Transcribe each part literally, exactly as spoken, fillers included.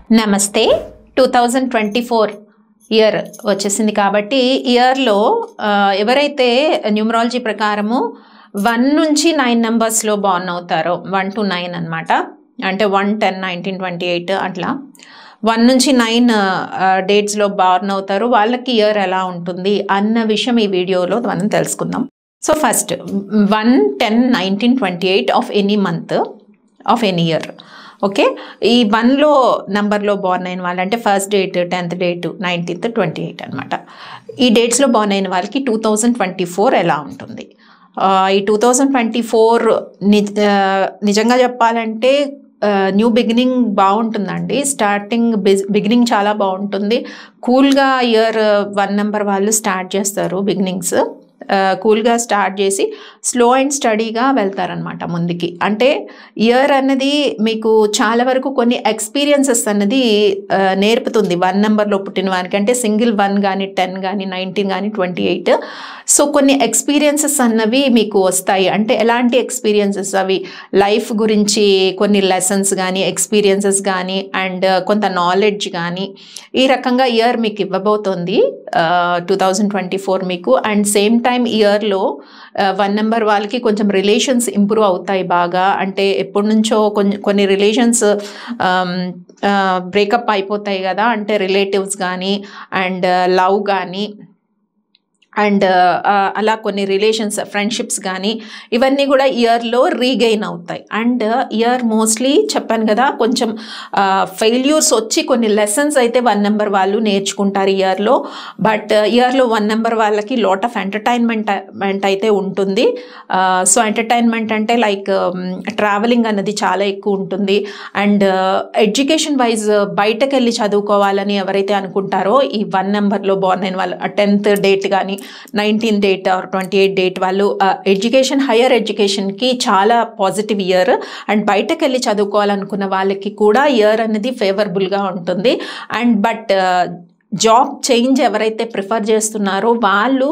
నమస్తే two thousand twenty four year వచ్చేసింది కాబట్టి ఇయర్లో ఎవరైతే న్యూమరాలజీ ప్రకారము వన్ నుంచి నైన్ నెంబర్స్లో బార్న్ అవుతారో వన్ టు నైన్ అనమాట, అంటే one ten nineteen twenty eight అట్లా వన్ నుంచి నైన్ డేట్స్లో బార్న్ అవుతారు, వాళ్ళకి ఇయర్ ఎలా ఉంటుంది అన్న విషయం ఈ వీడియోలో మనం తెలుసుకుందాం. So first one ten nineteen twenty eight of any month of any year. Okay, ఈ వన్లో నెంబర్లో బార్న్ అయిన వాళ్ళు అంటే first date, tenth date, nineteenth, twenty eight అనమాట. ఈ డేట్స్లో బార్న్ అయిన వాళ్ళకి టూ థౌజండ్ ట్వంటీ ఫోర్ ఎలా ఉంటుంది? ఈ టూ థౌజండ్ ట్వంటీ ఫోర్ నిజంగా చెప్పాలంటే న్యూ బిగినింగ్ బాగుంటుందండి. స్టార్టింగ్ బిగినింగ్ చాలా బాగుంటుంది. కూల్గా ఇయర్ వన్ నెంబర్ వాళ్ళు స్టార్ట్ చేస్తారు. బిగినింగ్స్ కూల్గా స్టార్ట్ చేసి స్లో అండ్ స్టడీగా వెళ్తారనమాట ముందుకి. అంటే ఇయర్ అన్నది మీకు చాలా వరకు కొన్ని ఎక్స్పీరియన్సెస్ అన్నది నేర్పుతుంది వన్ నెంబర్లో పుట్టిన వారికి. అంటే సింగిల్ వన్ కానీ టెన్ కానీ నైన్టీన్ కానీ ట్వంటీ ఎయిట్ సో కొన్ని ఎక్స్పీరియన్సెస్ అన్నవి మీకు వస్తాయి. అంటే ఎలాంటి ఎక్స్పీరియన్సెస్? అవి లైఫ్ గురించి కొన్ని లెసన్స్ కానీ ఎక్స్పీరియన్సెస్ కానీ అండ్ కొంత నాలెడ్జ్ కానీ ఈ రకంగా ఇయర్ మీకు ఇవ్వబోతోంది టూ థౌజండ్ ట్వంటీ ఫోర్ మీకు. అండ్ సేమ్ టైం ఇయర్లో వన్ నెంబర్ వాళ్ళకి కొంచెం రిలేషన్స్ ఇంప్రూవ్ అవుతాయి బాగా. అంటే ఎప్పటి నుంచో కొన్ని కొన్ని రిలేషన్స్ బ్రేకప్ అయిపోతాయి కదా, అంటే రిలేటివ్స్ కానీ అండ్ లవ్ కానీ అండ్ అలా కొన్ని రిలేషన్స్ ఫ్రెండ్షిప్స్ కానీ ఇవన్నీ కూడా ఇయర్లో రీగెయిన్ అవుతాయి. అండ్ ఇయర్ మోస్ట్లీ చెప్పాను కదా కొంచెం ఫెయిల్యూర్స్ వచ్చి కొన్ని లెసన్స్ అయితే వన్ నెంబర్ వాళ్ళు నేర్చుకుంటారు ఇయర్లో. బట్ ఇయర్లో వన్ నెంబర్ వాళ్ళకి లాట్ ఆఫ్ ఎంటర్టైన్మెంట్ అయితే ఉంటుంది. సో ఎంటర్టైన్మెంట్ అంటే లైక్ ట్రావెలింగ్ అన్నది చాలా ఎక్కువ ఉంటుంది. అండ్ ఎడ్యుకేషన్ వైజ్ బయటకు వెళ్ళి చదువుకోవాలని ఎవరైతే అనుకుంటారో ఈ వన్ నెంబర్లో బార్న్ అయిన వాళ్ళు టెన్త్ డేట్ కానీ nineteen date or twenty eight date వాళ్ళు ఎడ్యుకేషన్ హయ్యర్ ఎడ్యుకేషన్కి చాలా పాజిటివ్ ఇయర్. అండ్ బయటకు వెళ్ళి చదువుకోవాలనుకున్న వాళ్ళకి కూడా ఇయర్ అనేది ఫేవరబుల్గా ఉంటుంది. అండ్ బట్ జాబ్ చేంజ్ ఎవరైతే ప్రిఫర్ చేస్తున్నారో వాళ్ళు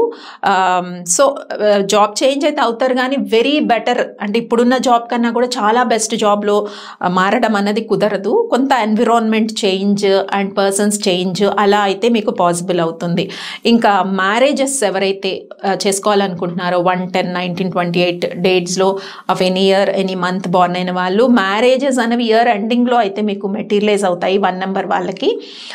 సో జాబ్ చేంజ్ అయితే అవుతారు కానీ వెరీ బెటర్ అంటే ఇప్పుడున్న జాబ్ కన్నా కూడా చాలా బెస్ట్ జాబ్లో మారడం అన్నది కుదరదు. కొంత environment change and persons change అలా అయితే మీకు పాసిబుల్ అవుతుంది. ఇంకా మ్యారేజెస్ ఎవరైతే చేసుకోవాలనుకుంటున్నారో one ten nineteen twenty eight డేట్స్లో of any year any month born అయిన వాళ్ళు మ్యారేజెస్ అనేవి ఇయర్ ఎండింగ్లో అయితే మీకు మెటీరియలైజ్ అవుతాయి వన్ నెంబర్ వాళ్ళకి.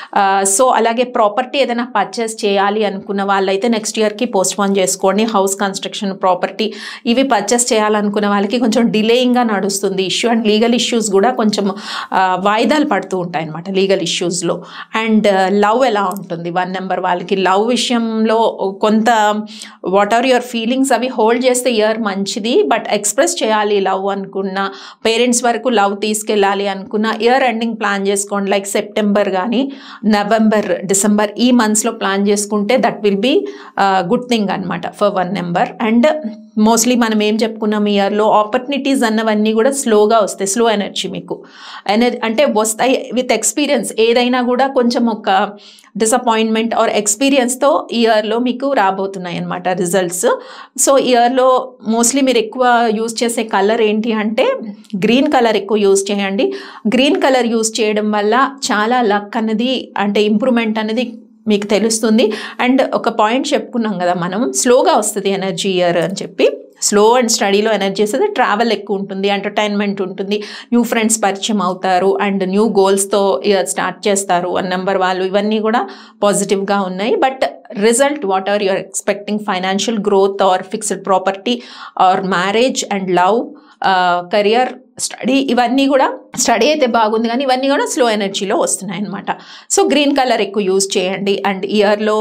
సో అలాగే ప్రాపర్టీ ఏదైనా పర్చేస్ చేయాలి అనుకున్న వాళ్ళైతే నెక్స్ట్ ఇయర్కి పోస్ట్ పోన్ చేసుకోండి. హౌస్ కన్స్ట్రక్షన్, ప్రాపర్టీ ఇవి పర్చేస్ చేయాలనుకున్న వాళ్ళకి కొంచెం డిలేయింగ్గా నడుస్తుంది ఇష్యూ. అండ్ లీగల్ ఇష్యూస్ కూడా కొంచెం వాయిదాలు పడుతూ ఉంటాయి అనమాట లీగల్ ఇష్యూస్లో. అండ్ లవ్ ఎలా ఉంటుంది వన్ నెంబర్ వాళ్ళకి? లవ్ విషయంలో కొంత వాట్ ఆర్ యువర్ ఫీలింగ్స్ అవి హోల్డ్ చేస్తే ఇయర్ మంచిది. బట్ ఎక్స్ప్రెస్ చేయాలి లవ్ అనుకున్న, పేరెంట్స్ వరకు లవ్ తీసుకెళ్ళాలి అనుకున్న ఇయర్ ఎండింగ్ ప్లాన్ చేసుకోండి. లైక్ సెప్టెంబర్ కానీ నవంబర్ డిసెంబర్ ఈ మంత్స్లో ప్లాన్ చేసుకుంటే that will be good thing అనమాట for one number. And mostly మనం ఏం చెప్పుకున్నాం ఇయర్లో ఆపర్చునిటీస్ అన్నవన్నీ కూడా స్లోగా వస్తాయి. స్లో ఎనర్జీ మీకు ఎనర్జీ అంటే వస్తాయి విత్ ఎక్స్పీరియన్స్. ఏదైనా కూడా కొంచెం ఒక డిసప్పాయింట్మెంట్ ఆర్ ఎక్స్పీరియన్స్తో ఇయర్లో మీకు రాబోతున్నాయి అన్నమాట రిజల్ట్స్. సో ఇయర్లో మోస్ట్లీ మీరు ఎక్కువ యూజ్ చేసే కలర్ ఏంటి అంటే గ్రీన్ కలర్ ఎక్కువ యూజ్ చేయండి. గ్రీన్ కలర్ యూజ్ చేయడం వల్ల చాలా లక్ అన్నది అంటే ఇంప్రూవ్మెంట్ అనేది మీకు తెలుస్తుంది. అండ్ ఒక పాయింట్ చెప్పుకున్నాం కదా మనం, స్లోగా వస్తుంది ఎనర్జీ ఇయర్ అని చెప్పి. స్లో అండ్ స్టడీలో ఎనర్జీ వస్తుంది, ట్రావెల్ ఎక్కువ ఉంటుంది, ఎంటర్టైన్మెంట్ ఉంటుంది, న్యూ ఫ్రెండ్స్ పరిచయం అవుతారు అండ్ న్యూ గోల్స్తో స్టార్ట్ చేస్తారు వన్ నెంబర్ వాళ్ళు. ఇవన్నీ కూడా పాజిటివ్గా ఉన్నాయి. But result what are you are expecting? Financial growth or fixed property or marriage and love, career, study ఇవన్నీ కూడా స్టడీ అయితే బాగుంది కానీ ఇవన్నీ కూడా స్లో ఎనర్జీలో వస్తున్నాయి అనమాట. సో గ్రీన్ కలర్ ఎక్కువ యూజ్ చేయండి. అండ్ ఇయర్లో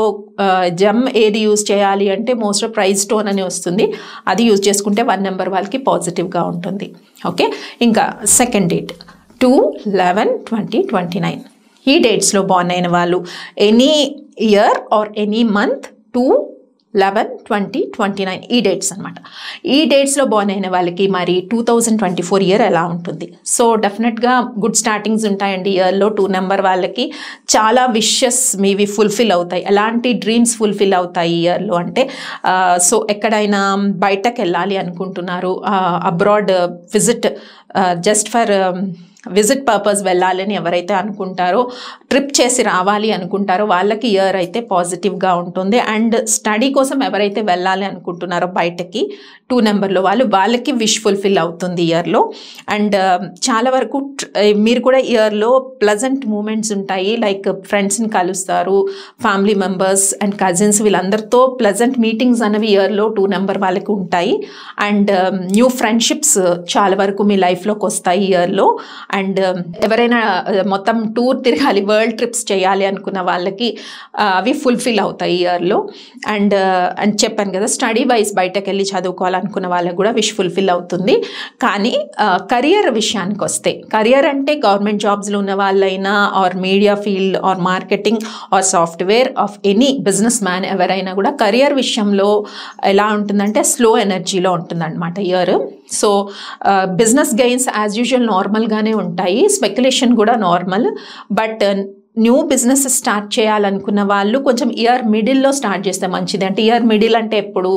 జమ్ ఏది యూజ్ చేయాలి అంటే మోస్ట్ ఆఫ్ ప్రైజ్ స్టోన్ అని వస్తుంది, అది యూజ్ చేసుకుంటే వన్ నెంబర్ వాళ్ళకి పాజిటివ్గా ఉంటుంది. ఓకే, ఇంకా second date two eleven twenty twenty nine ఈ డేట్స్లో బార్న్ అయిన వాళ్ళు any year or any month two eleven twenty twenty nine ఈ డేట్స్ అనమాట. ఈ డేట్స్లో బార్న్ అయిన వాళ్ళకి మరి two thousand twenty four year ఎలా ఉంటుంది? సో డెఫినెట్గా గుడ్ స్టార్టింగ్స్ ఉంటాయండి ఇయర్లో. టూ నెంబర్ వాళ్ళకి చాలా విషెస్ మీవి ఫుల్ఫిల్ అవుతాయి. ఎలాంటి డ్రీమ్స్ ఫుల్ఫిల్ అవుతాయి ఇయర్లో అంటే సో ఎక్కడైనా బయటకు వెళ్ళాలి అనుకుంటున్నారు, abroad visit just for visit purpose వెళ్ళాలని ఎవరైతే అనుకుంటారో, ట్రిప్ చేసి రావాలి అనుకుంటారో వాళ్ళకి ఇయర్ అయితే పాజిటివ్గా ఉంటుంది. అండ్ స్టడీ కోసం ఎవరైతే వెళ్ళాలి అనుకుంటున్నారో బయటకి టూ నెంబర్లో వాళ్ళు వాళ్ళకి విష్ ఫుల్ఫిల్ అవుతుంది ఇయర్లో. అండ్ చాలా వరకు మీరు కూడా ఇయర్లో ప్లజెంట్ మూమెంట్స్ ఉంటాయి. లైక్ ఫ్రెండ్స్ని కలుస్తారు, ఫ్యామిలీ మెంబర్స్ అండ్ కజిన్స్ వీళ్ళందరితో ప్లజెంట్ మీటింగ్స్ అనేవి ఇయర్లో టూ నెంబర్ వాళ్ళకి ఉంటాయి. అండ్ న్యూ ఫ్రెండ్షిప్స్ చాలా వరకు మీ లైఫ్లోకి వస్తాయి ఇయర్లో. అండ్ ఎవరైనా మొత్తం టూర్ తిరగాలి, వరల్డ్ ట్రిప్స్ చేయాలి అనుకున్న వాళ్ళకి అవి ఫుల్ఫిల్ అవుతాయి ఇయర్లో. అండ్ అండ్ చెప్పాను కదా, స్టడీ వైజ్ బయటకు వెళ్ళి చదువుకోవాలనుకున్న వాళ్ళకి కూడా విష్ ఫుల్ఫిల్ అవుతుంది. కానీ కెరియర్ విషయానికి వస్తే, కెరియర్ అంటే గవర్నమెంట్ జాబ్స్లో ఉన్న వాళ్ళైనా or media field or marketing or software of any business man ఎవరైనా కూడా కెరియర్ విషయంలో ఎలా ఉంటుందంటే స్లో ఎనర్జీలో ఉంటుందన్నమాట year. So business gains as usual నార్మల్గానే ఉంటాయి, స్పెక్యులేషన్ కూడా నార్మల్. బట్ న్యూ బిజినెస్ స్టార్ట్ చేయాలనుకున్న వాళ్ళు కొంచెం ఇయర్ మిడిల్లో స్టార్ట్ చేస్తే మంచిది. అంటే ఇయర్ మిడిల్ అంటే ఎప్పుడు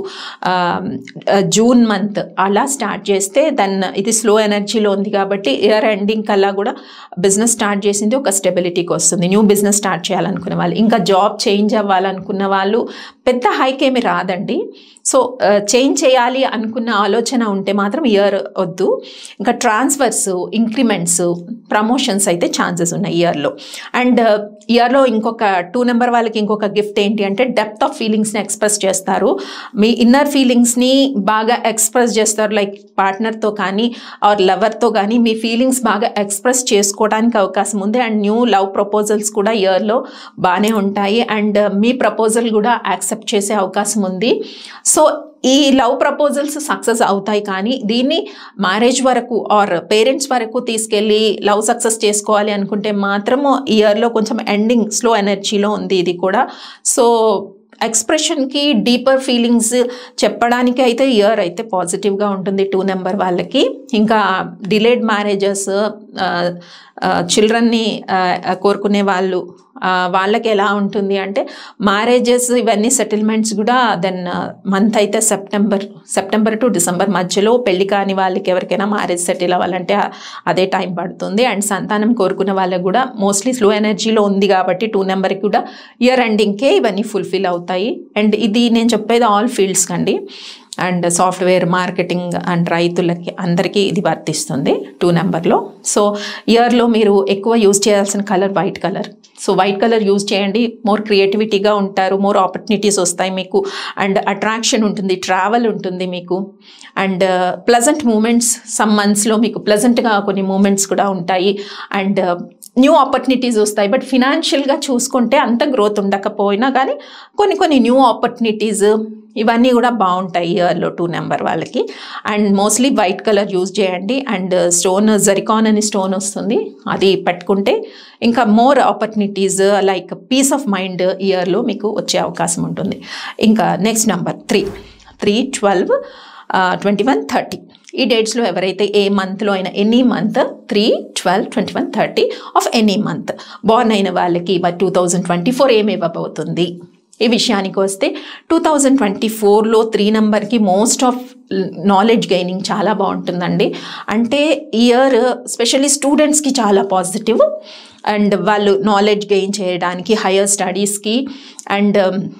జూన్ మంత్ అలా స్టార్ట్ చేస్తే దెన్ ఇది స్లో ఎనర్జీలో ఉంది కాబట్టి ఇయర్ ఎండింగ్ కల్లా కూడా బిజినెస్ స్టార్ట్ చేసింది ఒక స్టెబిలిటీకి వస్తుంది. న్యూ బిజినెస్ స్టార్ట్ చేయాలనుకున్న వాళ్ళు, ఇంకా జాబ్ చేంజ్ అవ్వాలనుకున్న వాళ్ళు పెద్ద హైక్ ఏమి రాదండి. సో చేంజ్ చేయాలి అనుకున్న ఆలోచన ఉంటే మాత్రం ఇయర్ వద్దు. ఇంకా ట్రాన్స్ఫర్స్, ఇంక్రిమెంట్స్, ప్రమోషన్స్ అయితే ఛాన్సెస్ ఉన్నాయి ఇయర్లో. అండ్ ఇయర్లో ఇంకొక టూ నెంబర్ వాళ్ళకి ఇంకొక గిఫ్ట్ ఏంటి అంటే డెప్త్ ఆఫ్ ఫీలింగ్స్ని ఎక్స్ప్రెస్ చేస్తారు. మీ ఇన్నర్ ఫీలింగ్స్ని బాగా ఎక్స్ప్రెస్ చేస్తారు. లైక్ పార్ట్నర్తో కానీ ఆర్ లవర్తో కానీ మీ ఫీలింగ్స్ బాగా ఎక్స్ప్రెస్ చేసుకోవడానికి అవకాశం ఉంది. అండ్ న్యూ లవ్ ప్రపోజల్స్ కూడా ఇయర్లో బాగానే ఉంటాయి. అండ్ మీ ప్రపోజల్ కూడా యాక్సెప్ట్ చేసే అవకాశం ఉంది. సో ఈ లవ్ ప్రపోజల్స్ సక్సెస్ అవుతాయి. కానీ దీన్ని మ్యారేజ్ వరకు ఆర్ పేరెంట్స్ వరకు తీసుకెళ్ళి లవ్ సక్సెస్ చేసుకోవాలి అనుకుంటే మాత్రము ఇయర్లో కొంచెం ఎండింగ్ స్లో ఎనర్జీలో ఉంది ఇది కూడా. సో ఎక్స్ప్రెషన్కి, డీపర్ ఫీలింగ్స్ చెప్పడానికి అయితే ఇయర్ అయితే పాజిటివ్గా ఉంటుంది టూ నెంబర్ వాళ్ళకి. ఇంకా డిలేడ్ మ్యారేజెస్, చిల్డ్రన్ని కోరుకునే వాళ్ళు వాళ్ళకి ఎలా ఉంటుంది అంటే మ్యారేజెస్ ఇవన్నీ సెటిల్మెంట్స్ కూడా దెన్ మంత్ అయితే సెప్టెంబర్ సెప్టెంబర్ టు డిసెంబర్ మధ్యలో పెళ్లి కాని వాళ్ళకి ఎవరికైనా మ్యారేజ్ సెటిల్ అవ్వాలంటే అదే టైం పడుతుంది. అండ్ సంతానం కోరుకున్న వాళ్ళకి కూడా మోస్ట్లీ స్లో ఎనర్జీలో ఉంది కాబట్టి టూ నెంబర్కి కూడా ఇయర్ ఎండింగ్కే ఇవన్నీ ఫుల్ఫిల్ అవుతాయి. అండ్ ఇది నేను చెప్పేది ఆల్ ఫీల్డ్స్ కండి. అండ్ సాఫ్ట్వేర్, మార్కెటింగ్ అండ్ రైతులకి అందరికీ ఇది వర్తిస్తుంది టూ నెంబర్లో. సో ఇయర్లో మీరు ఎక్కువ యూజ్ చేయాల్సిన colour white colour. So white colour use చేయండి, మోర్ క్రియేటివిటీగా ఉంటారు, మోర్ ఆపర్చునిటీస్ వస్తాయి మీకు. అండ్ అట్రాక్షన్ ఉంటుంది, ట్రావెల్ ఉంటుంది మీకు. అండ్ ప్లజెంట్ మూమెంట్స్ సమ్ మంత్స్లో మీకు ప్లజెంట్గా కొన్ని మూమెంట్స్ కూడా ఉంటాయి. అండ్ న్యూ ఆపర్చునిటీస్ వస్తాయి. బట్ ఫినాన్షియల్గా చూసుకుంటే అంత గ్రోత్ ఉండకపోయినా కానీ కొన్ని కొన్ని న్యూ ఆపర్చునిటీస్ ఇవన్నీ కూడా బాగుంటాయి ఇయర్లో టూ నెంబర్ వాళ్ళకి. And mostly white colour use చేయండి. అండ్ స్టోన్ జెరికాన్ అని స్టోన్ వస్తుంది, అది పెట్టుకుంటే ఇంకా more opportunities like peace of mind ఇయర్లో మీకు వచ్చే అవకాశం ఉంటుంది. ఇంకా next number three three twelve twenty one thirty ఈ డేట్స్లో ఎవరైతే ఏ మంత్లో అయినా any month three twelve twenty one thirty of any month born అయిన వాళ్ళకి మరి టూ థౌజండ్ ట్వంటీ ఫోర్ ఏమి ఇవ్వబోతుంది ఈ విషయానికి వస్తే టూ థౌజండ్ ట్వంటీ ఫోర్లో త్రీ నెంబర్కి మోస్ట్ ఆఫ్ నాలెడ్జ్ గెయినింగ్ చాలా బాగుంటుందండి. అంటే ఇయర్ స్పెషల్లీ స్టూడెంట్స్కి చాలా పాజిటివ్. అండ్ వాళ్ళు నాలెడ్జ్ గెయిన్ చేయడానికి, హయ్యర్ స్టడీస్కి, అండ్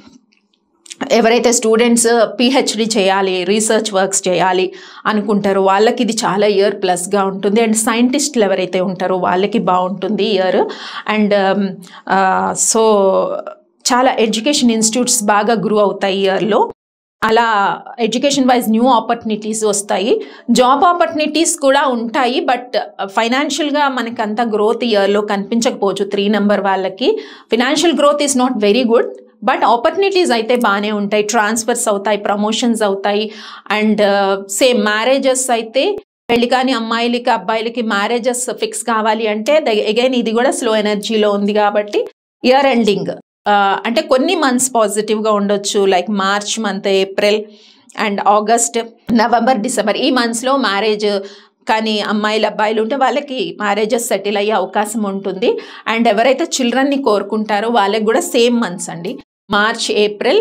ఎవరైతే స్టూడెంట్స్ పిహెచ్డి చేయాలి, రీసెర్చ్ వర్క్స్ చేయాలి అనుకుంటారో వాళ్ళకి ఇది చాలా ఇయర్ ప్లస్గా ఉంటుంది. అండ్ సైంటిస్టులు ఎవరైతే ఉంటారో వాళ్ళకి బాగుంటుంది ఇయర్. అండ్ సో చాలా ఎడ్యుకేషన్ ఇన్స్టిట్యూట్స్ బాగా గ్రో అవుతాయి ఇయర్లో. అలా ఎడ్యుకేషన్ వైజ్ న్యూ ఆపర్చునిటీస్ వస్తాయి, జాబ్ ఆపర్చునిటీస్ కూడా ఉంటాయి. బట్ ఫైనాన్షియల్గా మనకి అంత గ్రోత్ ఇయర్లో కనిపించకపోవచ్చు త్రీ నెంబర్ వాళ్ళకి. Financial growth is not very good, but opportunities అయితే బాగానే ఉంటాయి. ట్రాన్స్ఫర్స్ అవుతాయి, ప్రమోషన్స్ అవుతాయి. అండ్ సేమ్ మ్యారేజెస్ అయితే పెళ్లి కాని అమ్మాయిలకి అబ్బాయిలకి మ్యారేజెస్ ఫిక్స్ కావాలి అంటే అగైన్ ఇది కూడా స్లో ఎనర్జీలో ఉంది కాబట్టి ఇయర్ ఎండింగ్ అంటే కొన్ని మంత్స్ పాజిటివ్గా ఉండొచ్చు. Like March month, April and August, November, December ఈ మంత్స్లో మ్యారేజ్ కానీ అమ్మాయిలు అబ్బాయిలు ఉంటే వాళ్ళకి మ్యారేజెస్ సెటిల్ అయ్యే అవకాశం ఉంటుంది. అండ్ ఎవరైతే చిల్డ్రన్ని కోరుకుంటారో వాళ్ళకి కూడా సేమ్ మంత్స్ అండి, March, April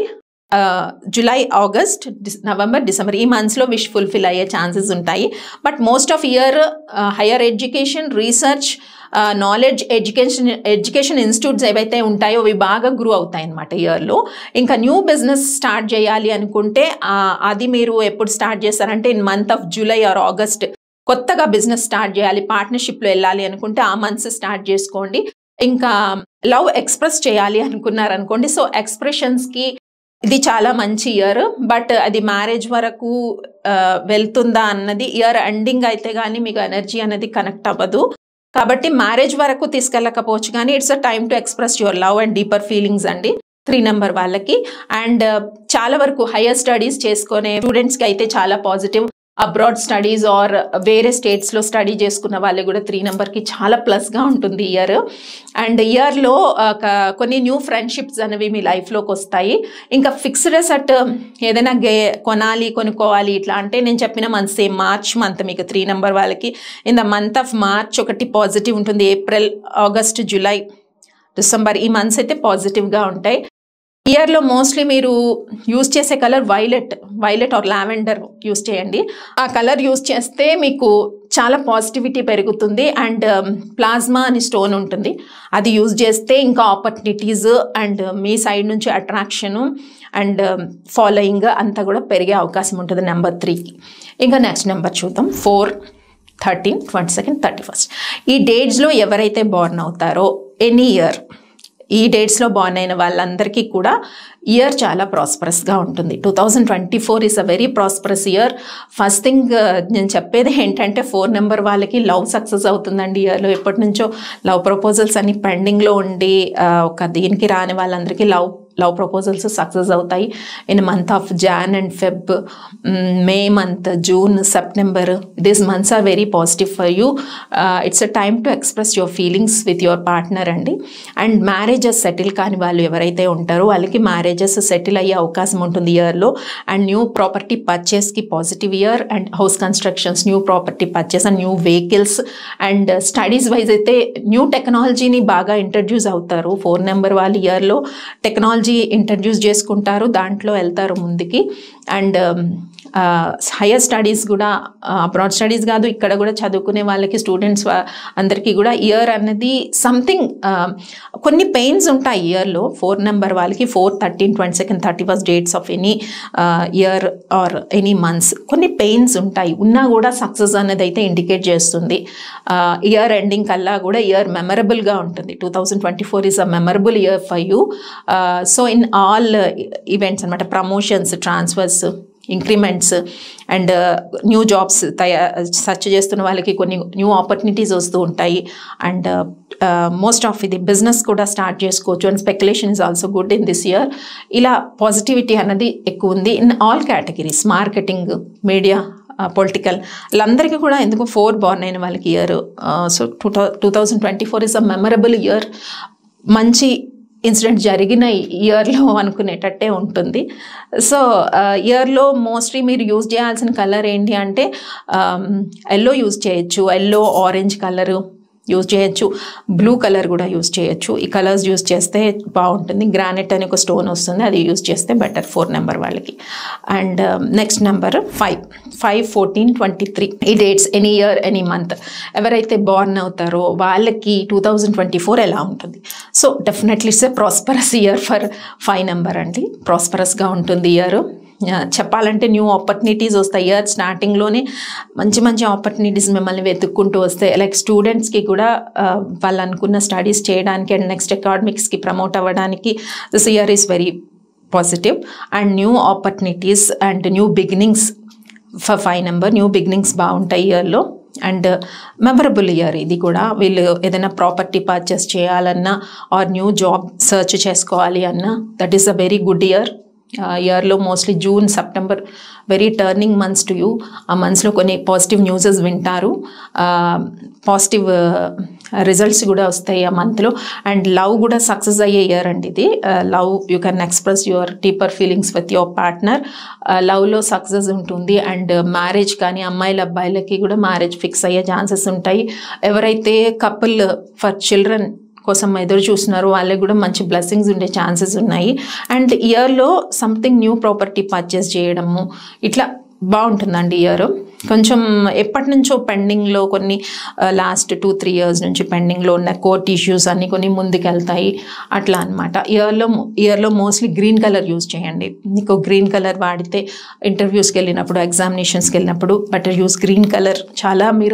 July August November December ఈ మంత్స్లో విష్ ఫుల్ఫిల్ అయ్యే ఛాన్సెస్ ఉంటాయి. But most of year higher education, research, knowledge education education institutes ఏవైతే ఉంటాయో అవి బాగా గ్రో అవుతాయి అన్నమాట ఇయర్లో. ఇంకా న్యూ బిజినెస్ స్టార్ట్ చేయాలి అనుకుంటే అది మీరు ఎప్పుడు స్టార్ట్ చేస్తారంటే in month of July or August కొత్తగా బిజినెస్ స్టార్ట్ చేయాలి, పార్ట్నర్షిప్లో వెళ్ళాలి అనుకుంటే ఆ మంత్స్ స్టార్ట్ చేసుకోండి. ఇంకా లవ్ ఎక్స్ప్రెస్ చేయాలి అనుకున్నారనుకోండి, సో ఎక్స్ప్రెషన్స్కి ఇది చాలా మంచి ఇయర్. బట్ అది మ్యారేజ్ వరకు వెళ్తుందా అన్నది ఇయర్ ఎండింగ్ అయితే కానీ మీకు ఎనర్జీ అనేది కనెక్ట్ అవ్వదు. కాబట్టి మ్యారేజ్ వరకు తీసుకెళ్ళకపోవచ్చు కానీ it's a time to express your love and deeper feelings అండి త్రీ నెంబర్ వాళ్ళకి. అండ్ చాలా వరకు హయ్యర్ స్టడీస్ చేసుకునే స్టూడెంట్స్కి అయితే చాలా పాజిటివ్. అబ్రాడ్ స్టడీస్ ఆర్ వేరే స్టేట్స్లో స్టడీ చేసుకున్న వాళ్ళు కూడా త్రీ నెంబర్కి చాలా ప్లస్గా ఉంటుంది ఇయర్. అండ్ ఇయర్లో కొన్ని న్యూ ఫ్రెండ్షిప్స్ అనేవి మీ లైఫ్లోకి వస్తాయి. ఇంకా ఫిక్స్డ్ అసెట్ ఏదైనా గే కొనాలి కొనుక్కోవాలి ఇట్లా అంటే నేను చెప్పిన మంత్ సేమ్ మార్చ్ మంత్ మీకు త్రీ నెంబర్ వాళ్ళకి in the month of March ఒకటి పాజిటివ్ ఉంటుంది. ఏప్రిల్, ఆగస్ట్, జూలై, డిసెంబర్ ఈ మంత్స్ అయితే పాజిటివ్గా ఉంటాయి. ఇయర్లో మోస్ట్లీ మీరు యూజ్ చేసే colour violet violet or lavender use చేయండి. ఆ కలర్ యూజ్ చేస్తే మీకు చాలా పాజిటివిటీ పెరుగుతుంది. అండ్ ప్లాస్మా అని స్టోన్ ఉంటుంది, అది యూజ్ చేస్తే ఇంకా ఆపర్చునిటీస్ అండ్ మీ సైడ్ నుంచి అట్రాక్షను అండ్ ఫాలోయింగ్ అంతా కూడా పెరిగే అవకాశం ఉంటుంది నెంబర్ త్రీకి. ఇంకా నెక్స్ట్ నెంబర్ చూద్దాం. Four, thirteen, twenty second, thirty first ఈ డేట్స్లో ఎవరైతే బోర్న్ అవుతారో ఎనీ ఇయర్ ఈ డేట్స్లో బార్న్ అయిన వాళ్ళందరికీ కూడా ఇయర్ చాలా ప్రాస్పరస్గా ఉంటుంది. Two thousand twenty four is a very prosperous year. First thing నేను చెప్పేది ఏంటంటే ఫోర్ నెంబర్ వాళ్ళకి లవ్ సక్సెస్ అవుతుందండి ఇయర్లో. ఎప్పటి నుంచో లవ్ ప్రపోజల్స్ అన్ని పెండింగ్లో ఉండి ఒక దీనికి రాని వాళ్ళందరికీ లవ్ లవ్ ప్రపోజల్స్ సక్సెస్ అవుతాయి in month of Jan and Feb, May month, June, September. These months are very positive for you. It's a time to express your feelings with your partner అండి. And marriages settle కాని వాళ్ళు ఎవరైతే ఉంటారో వాళ్ళకి marriages settle అయ్యే అవకాశం ఉంటుంది ఇయర్లో. అండ్ న్యూ ప్రాపర్టీ పర్చేస్కి positive year. And house constructions, new property purchase and new vehicles. And studies wise అయితే న్యూ టెక్నాలజీని బాగా ఇంట్రడ్యూస్ అవుతారు ఫోర్ నెంబర్ వాళ్ళు ఇయర్లో. టెక్నాలజీ ఇంట్రడ్యూస్ చేసుకుంటారు, దాంట్లో వెళ్తారు ముందుకి. అండ్ హయ్యర్ స్టడీస్ కూడా అబ్రాడ్ స్టడీస్ కాదు ఇక్కడ కూడా చదువుకునే వాళ్ళకి స్టూడెంట్స్ అందరికీ కూడా ఇయర్ అన్నది సంథింగ్ కొన్ని పెయిన్స్ ఉంటాయి ఇయర్లో ఫోర్ నెంబర్ వాళ్ళకి. Four, thirteen, twenty second, thirty first dates of any year or any months కొన్ని పెయిన్స్ ఉంటాయి, ఉన్నా కూడా సక్సెస్ అనేది అయితే ఇండికేట్ చేస్తుంది. ఇయర్ ఎండింగ్ కల్లా కూడా ఇయర్ మెమరబుల్గా ఉంటుంది. Two thousand twenty four is a memorable year for you. So in all events అనమాట, promotions, transfers, increments and new jobs తయా సర్చ్ చేస్తున్న వాళ్ళకి కొన్ని న్యూ ఆపర్చునిటీస్ వస్తూ ఉంటాయి. అండ్ మోస్ట్ ఆఫ్ ఇది బిజినెస్ కూడా స్టార్ట్ చేసుకోవచ్చు. And speculation is also good in this year. ఇలా పాజిటివిటీ అన్నది ఎక్కువ ఉంది in all categories, marketing, media, political వాళ్ళందరికీ కూడా. ఎందుకు ఫోర్ బార్న్ అయిన వాళ్ళకి year. So two two thousand twenty four is a memorable year. మంచి ఇన్సిడెంట్ జరిగిన ఇయర్లో అనుకునేటట్టే ఉంటుంది. సో ఇయర్లో మోస్ట్లీ మీరు యూజ్ చేయాల్సిన కలర్ ఏంటి అంటే ఎల్లో యూజ్ చేయొచ్చు, ఎల్లో, ఆరెంజ్ కలరు యూజ్ చేయొచ్చు, బ్లూ కలర్ కూడా యూజ్ చేయొచ్చు. ఈ కలర్స్ యూజ్ చేస్తే బాగుంటుంది. గ్రానైట్ అని ఒక స్టోన్ వస్తుంది, అది యూజ్ చేస్తే బెటర్ ఫోర్ నెంబర్ వాళ్ళకి. And next number five five fourteen twenty three ఈ dates any year any month ఎవరైతే బార్న్ అవుతారో వాళ్ళకి టూ థౌజండ్ ట్వంటీ ఫోర్ ఎలా ఉంటుంది. So definitely it's a prosperous year for five number అండి. ప్రాస్పరస్గా ఉంటుంది ఇయర్. చెప్పాలంటే న్యూ ఆపర్చునిటీస్ వస్తాయి ఇయర్ స్టార్టింగ్లోనే. మంచి మంచి ఆపర్చునిటీస్ మిమ్మల్ని వెతుక్కుంటూ వస్తాయి. లైక్ స్టూడెంట్స్కి కూడా వాళ్ళు అనుకున్న స్టడీస్ చేయడానికి అండ్ నెక్స్ట్ అకాడమిక్స్కి ప్రమోట్ అవ్వడానికి this year is very positive. And new opportunities and new beginnings for five number. New beginnings బాగుంటాయి ఇయర్లో. అండ్ మెమరబుల్ ఇయర్ ఇది కూడా. వీళ్ళు ఏదైనా ప్రాపర్టీ పర్చేస్ చేయాలన్నా ఆర్ న్యూ జాబ్ సర్చ్ చేసుకోవాలి అన్నా that is a very good year. ఇయర్లో mostly June, September very turning months to you. ఆ మంత్స్లో కొన్ని పాజిటివ్ న్యూసెస్ వింటారు, పాజిటివ్ రిజల్ట్స్ కూడా వస్తాయి ఆ మంత్లో. అండ్ లవ్ కూడా సక్సెస్ అయ్యే ఇయర్ అండి ఇది. Love you can express your deeper feelings with your partner. లవ్లో సక్సెస్ ఉంటుంది. అండ్ మ్యారేజ్ కానీ అమ్మాయిల అబ్బాయిలకి కూడా మ్యారేజ్ ఫిక్స్ అయ్యే ఛాన్సెస్ ఉంటాయి. ఎవరైతే కపుల్ ఫర్ చిల్డ్రన్ కోసం ఎదురు చూస్తున్నారు వాళ్ళకి కూడా మంచి బ్లెస్సింగ్స్ ఉండే ఛాన్సెస్ ఉన్నాయి. అండ్ ఇయర్లో సంథింగ్ న్యూ ప్రాపర్టీ పర్చేస్ చేయడము ఇట్లా బాగుంటుందండి ఇయర్. కొంచెం ఎప్పటి నుంచో పెండింగ్లో కొన్ని లాస్ట్ టూ త్రీ ఇయర్స్ నుంచి పెండింగ్లో ఉన్న కోర్ట్ ఇష్యూస్ అన్నీ కొన్ని ముందుకెళ్తాయి అట్లా అనమాట. ఇయర్లో ఇయర్లో మోస్ట్లీ గ్రీన్ కలర్ యూజ్ చేయండి. మీకు గ్రీన్ కలర్ వాడితే ఇంటర్వ్యూస్కి వెళ్ళినప్పుడు ఎగ్జామినేషన్స్కి వెళ్ళినప్పుడు బెటర్ యూస్ గ్రీన్ కలర్. చాలా మీరు